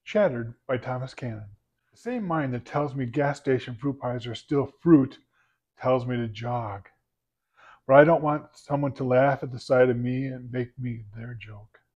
Shattered by Thomas Cannon. The same mind that tells me gas station fruit pies are still fruit tells me to jog. But I don't want someone to laugh at the sight of me and make me their joke.